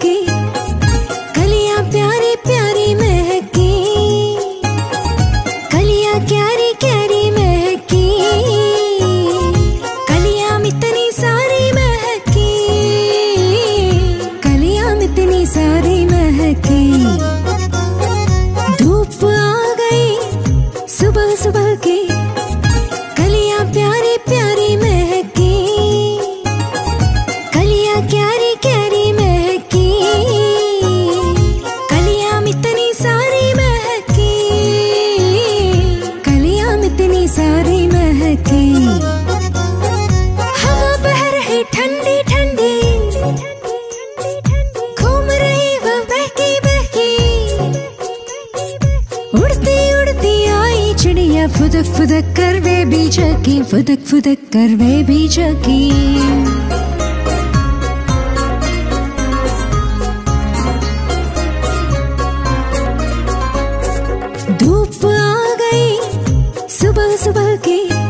की कलियां प्यारी प्यारी महकी, कलियां क्यारी क्यारी महकी, कलियां इतनी सारी महकी, कलियां इतनी सारी महकी। धूप आ गई सुबह सुबह की कलियां प्यारी प्यारी महकी, कलियां क्यारी क्यारी महकी, कलियां इतनी सारी महकी, कलियां इतनी सारी महकी। हवा बह रही ठंडी ठंडी, घूम रही वो बहकी बहकी, उड़ती उड़ती आई चिड़िया फुदक फुदक कर वे भी झकी, फुदक फुदक कर वे भी झकी। धूप आ गई सुबह सुबह की